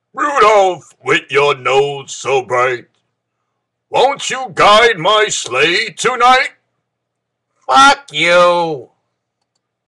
Rudolph, with your nose so bright, won't you guide my sleigh tonight? Fuck you!